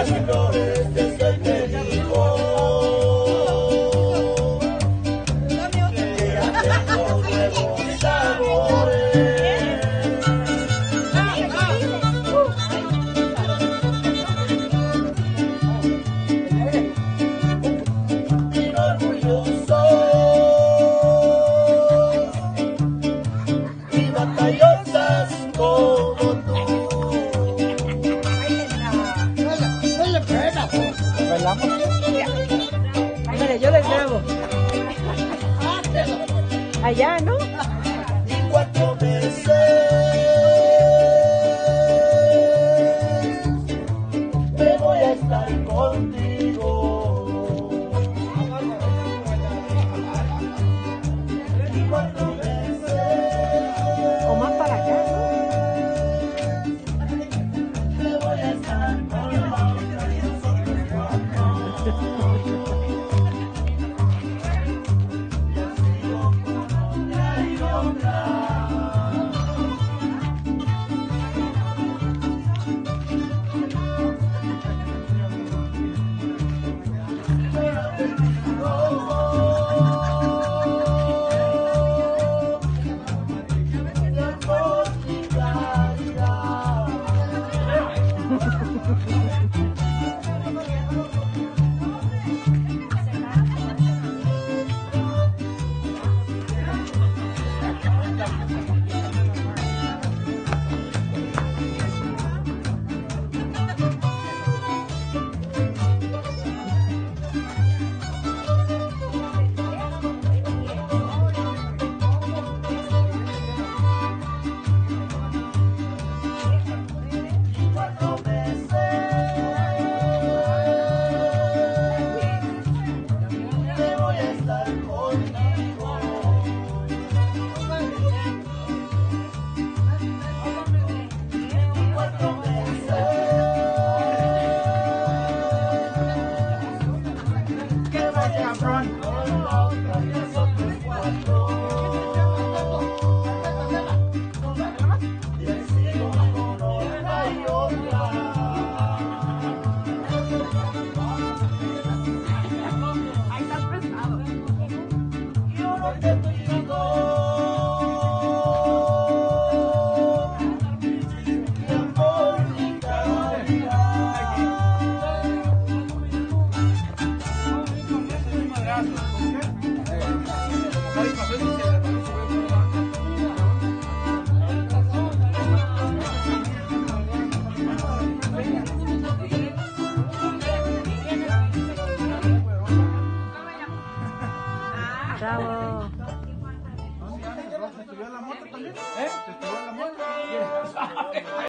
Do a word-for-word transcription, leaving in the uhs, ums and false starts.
las flores de ese querido. Que ya tengo nuevos sabores. Mi orgulloso y batallosas como tú. ¿Bailamos? Mire, yo les grabo. Allá, ¿no? Y cuatro veces me voy a estar contigo. Y cuatro veces O más para acá, me voy a estar contigo. Bravo. ¿Se subió a la moto también? ¿Eh? ¿Se subió a la moto?